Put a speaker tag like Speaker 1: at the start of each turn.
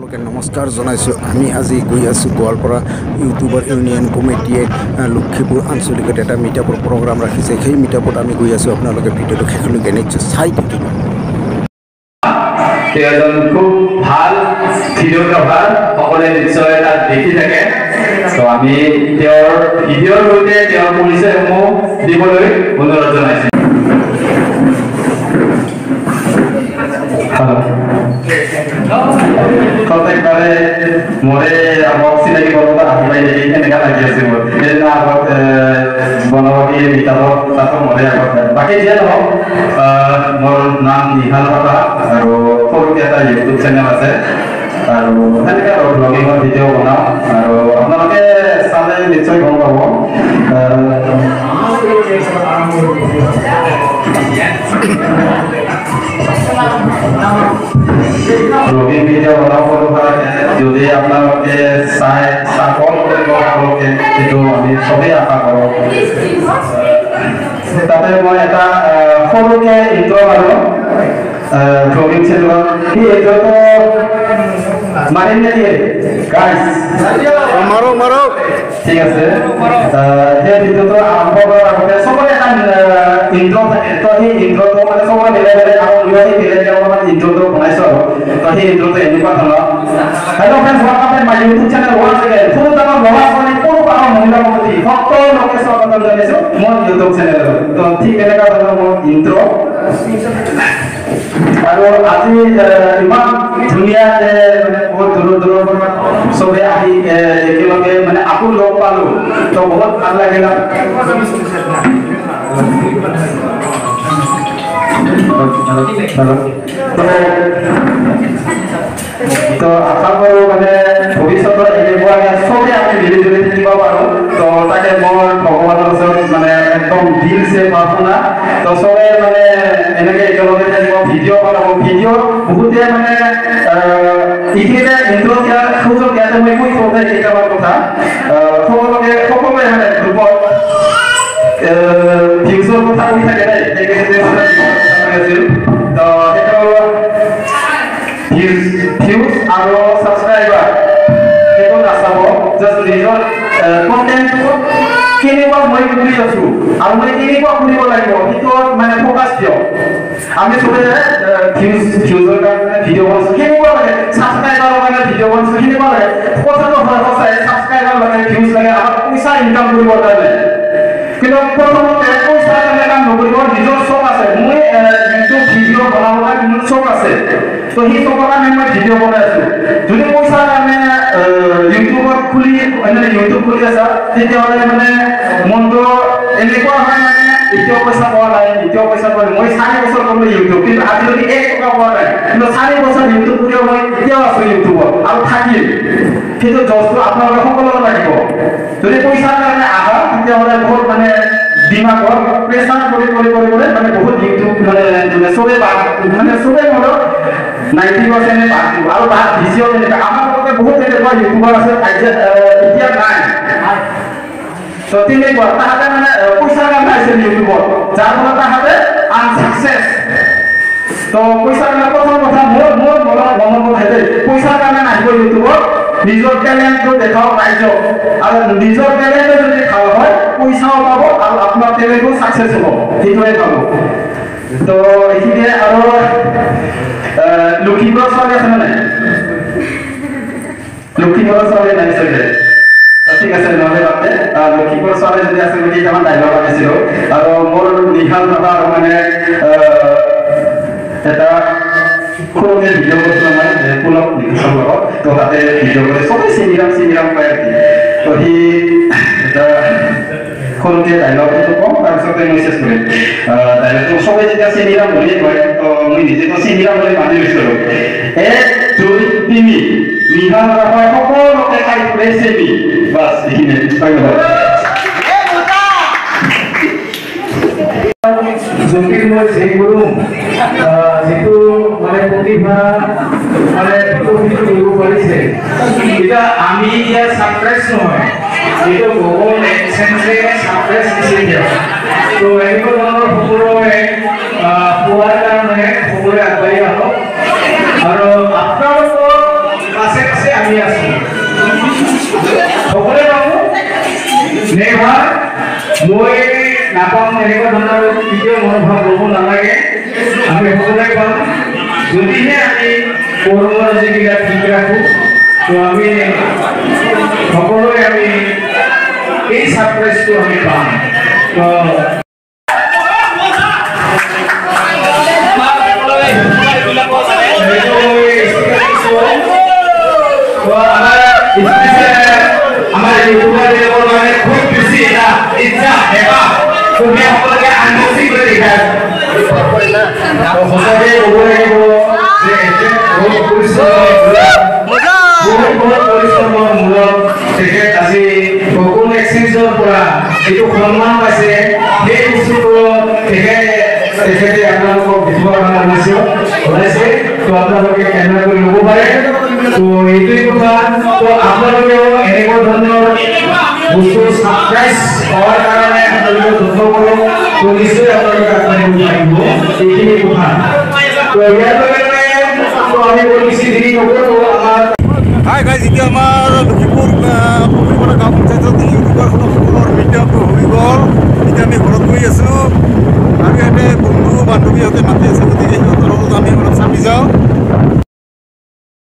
Speaker 1: সকলকে নমস্কাৰ জনাইছোঁ। আমি আজি গৈ আছোঁ গোৱালপাৰা ইউটিউবাৰ ইউনিয়ন কমিটিয়ে লক্ষীপুৰ আঞ্চলিকত এটা মিটআপৰ প্ৰগ্ৰাম ৰাখিছে। সেই মিটআপত আমি গৈ আছোঁ। আপোনালোকে ভিডিঅ'টো শেষলৈকে নিশ্চয় চাই থাকিব।
Speaker 2: এজন খুব ভাল ভিডিঅ'গ্ৰাফাৰ, সকলোৱে নিশ্চয় তাত দেখি থাকে। তো আমি তেওঁৰ ভিডিঅ'ৰ সৈতে তেওঁৰ পৰিচয়সমূহ দিবলৈ অনুৰোধ জনাইছোঁ। প্ৰত্যেকবাৰে মোৰে আগত চিনাকি কৰোঁ আহি পাই দেখি কেনেকুৱা লাগি আছে মোৰ। সেইদিনা আগত বনবাসী মিটাপত তাতো মোৰে আগত। বাকী যিয়ে নহওক, মোৰ নাম নিহাল বাবা আৰু সৰুকৈ এটা ইউটিউব চেনেল আছে আৰু সেনেকৈ আৰু ব্লগিঙৰ ভিডিঅ' বনাওঁ আৰু আপোনালোকে চালে নিশ্চয় গম পাব। ব্লগিং ভিডিঅ' বনাব পাৰোঁ। যদি আপোনালোকে চাই চাপৰ্ট কৰিব আপোনালোকে, সেইটো আমি চবেই আশা কৰোঁ। তাতে মই এটা সৰুকৈ ইন্ট্ৰ' মাৰোঁ ব্লগিং চেনেলত। সেই ইন্ট্ৰ'টো মাৰিম নেকি গাইজ?
Speaker 1: মাৰক
Speaker 2: ঠিক আছে। সেই ভিডিঅ'টো আৰম্ভ কৰাৰ আগতে চবৰে এটা ইন্ট্ৰ' থাকে। তো সেই ইন্ট্ৰ'টো মানে চবৰে বেলেগ বেলেগ আৰু সেই বেলেগ অলপমান ইন্ট্ৰ'টো বনাইছোঁ আৰু। তো সেই ইন্ট্ৰ'টো এনেকুৱা ধৰণৰ। Hello' friends, welcome to my YouTube channel once again. সৰু ডাঙৰ ল'ৰা ছোৱালী সৰু ডাঙৰ মহিলা প্ৰতি সকলোকে স্বাগতম জনাইছোঁ মোৰ ইউটিউব চেনেলত। তো ঠিক এনেকুৱা ধৰণৰ মোৰ ইন্ট্ৰ'। আৰু আজি ইমান ধুনীয়া যে মানে বহুত দূৰৰ পৰা চবে আহি একেলগে মানে আকৌ লগ পালোঁ। তো বহুত ভাল লাগিল। তো আশা কৰোঁ মানে ভৱিষ্যতৰ এনেকুৱাকৈ চবেই আমি মিলি জুলি থাকিব পাৰোঁ। তো তাকে মোৰ ভগৱানৰ ওচৰত মানে একদম দিলছে প্ৰাৰ্থনা। তো চবে মানে এনেকৈ একেলগে থাকিব, ভিডিঅ' বনাব। ভিডিঅ' বহুতে মানে এইখিনিতে ইন্ট্ৰ' দিয়াৰ সুযোগ দিয়াতে মই কৈ থওঁতে কেইটামান কথা। সকলোৱে মানে গ্ৰুপত ভিউজৰ কথা কৈ থাকে দেই। আছিল তো সেইটো ভিউজ আৰু ছাবস্ক্ৰাইবাৰ সেইটো নাচাব। জাষ্ট নিজৰ কণ্টেণ্টটো কেনেকুৱা মই কৰি আছোঁ আৰু মই কেনেকুৱা কৰিব লাগিব সেইটো মানে ফ'কাছ দিয়ক। আমি চবে ভিউজৰ কাৰণে ভিডিঅ' বনাইছোঁ, কেনেকুৱা লাগে ছাবস্ক্ৰাইবাৰৰ কাৰণে ভিডিঅ' বনাইছোঁ, কেনেকুৱা লাগে। কথাটো সঁচাই ছাবস্ক্ৰাইবাৰ লাগে, ভিউজ লাগে, আমাক পইচা ইনকাম কৰিবৰ কাৰণে। কিন্তু প্ৰথমতে পইচাৰ কাৰণে কাম নকৰিব, নিজৰ চখ আছে। মই ইউটিউব ভিডিঅ' বনাবলৈ মোৰ চখ আছে। তো সেই চখৰ কাৰণে মই ভিডিঅ' বনাই আছোঁ। যদি পইচাৰ কাৰণে ইউটিউব খুলি আছা, তেতিয়াহ'লে মানে মনটো এনেকুৱা হয় মানে এতিয়াও পইচা পোৱা নাই, এতিয়াও পইচা পোৱা নাই। মই 4 বছৰ কৰিলোঁ ইউটিউব, কিন্তু আজিলৈকে 1 টকা পোৱা নাই। কিন্তু 4 বছৰ ইউটিউব কৰিও মই এতিয়াও আছোঁ ইউটিউবত আৰু থাকিম। সেইটো জজটো আপোনালোকে সকলোৰে লাগিব। যদি পইচাৰ কাৰণে আহা, তেতিয়াহ'লে বহুত মানে দিমাগত প্ৰেছাৰ কৰি মানে বহুত ইউটিউব মানে চবেই মানে চবেই ধৰক 90% বাদ দিব আৰু বাদ দিছেও। তেনেকৈ আমাৰ লগতে বহুত তেনেকুৱা ইউটিউবাৰ আছে এতিয়া নাই। তো তেনেকুৱা তাহাঁতে মানে পইচাৰ কাৰণে আহিছিল ইউটিউবত, যাৰ ফলত তাহাঁতে আনচাকচেছ। তো পইচাৰ কাৰণে প্ৰথম কথা মোৰ মনৰ কথা দেই, পইচাৰ কাৰণে নাহিব ইউটিউবত। নিজৰ টেলেণ্টটো দেখাওক ৰাইজক, আৰু নিজৰ টেলেণ্টে যদি ভাল হয় পইচাও পাব আৰু আপোনাৰ টেলেণ্টটো ছাকচেছ হ'ব। সেইটোৱে পাব। তো এইখিনিয়ে। আৰু লক্ষীপুৰৰ ছোৱালী আছে নাই? লক্ষীপুৰৰ ছোৱালী নাই চাগে? ঠিক আছে, নহ'লে বাদে। লক্ষীপুৰৰ ছোৱালী যদি আছে বুলি কেইটামান ডাইলগ আনিছিলোঁ। আৰু মোৰ নিশাল বাবা আৰু মানে এটা সৰুকৈ ভিডিঅ' কৰিছিলোঁ মই পুলক নিশালৰ লগত। তো তাতে ভিডিঅ' কৰি চবেই চিনিৰাম পাই আৰু কি। তো সি এটা সৰুকৈ ডাইলগটো কম, তাৰপিছতে মই চেষ্টা কৰিম। ডাইলগটো চবেই যেতিয়া চিনিৰাম বুলিয়ে কয়, তো মই নিজেতো চিনিৰাম বুলি মানি লৈছোঁ। 1, 2, 3 নিশাল বাবাই সকলোকে খাই ফুৰে চেনি। বাছ এইখিনিয়ে। জ্যোতিৰ্ময় যিগুৰু যিটো মানে প্ৰতিভা মানে বিকশিত কৰিব পাৰিছে, এতিয়া আমি ইয়াৰ ছাপ্ৰেছ নহয়, এইটো গুগল এডচেন্সে ছাপ্ৰেছ দিছে দিয়া। তো এনেকুৱা ধৰণৰ সকলোৱে পোৱাৰ কাৰণে সকলোৱে আগবাঢ়ি আহক। আৰু আপোনালোকৰ আছে আমি আছো সকলে পাব নেভাৰ মই নাপাম এনেকুৱা ধৰণৰ কেতিয়াও মনোভাৱ ল'ব নালাগে আমি সকলোৱে পাম যদিহে আমি কৰোণাৰ যিবিলাক ঠিক ৰাখোঁ তো আমি সকলোৱে আমি এই ছাৰপ্ৰাইজটো আমি পাম তো हमारे यूट्यूबर लोगों ने खूब खुशी ना इच्छा है बा तो मैं हम लोग के अनबॉक्सिंग कर दिखा तो होता है वो जे वो परिश्रम मूलक तेखे আজি কোন এক্সচেঞ্জৰ পৰা এইটো সন্মান পাইছে সেই বস্তুটো তেখেতে আপোনালোকক দেখুৱাব ওলাইছে তো আপোনালোকে কেমেৰা কৰি ল'ব পাৰে তো এইটোই কথা তো আপোনালোকেও এনেকুৱা ধৰণৰ বস্তু সাৰপ্ৰাইজ পাওয়ার কারণে আপনাদের যত্ন করুন তো নিশ্চয়ই আপনাদের আগবাঢ়িব পাৰিব এইখিনি কথা তো ইয়াৰ লগে তো আমি বেছি দেৰি নকৰো আমাৰ
Speaker 1: হাই গাইজ এতিয়া আমাৰ লখিমপুৰ গাঁও পঞ্চায়তৰ ইউটিউবাৰসকলৰ মিট আপ হৈ গ'ল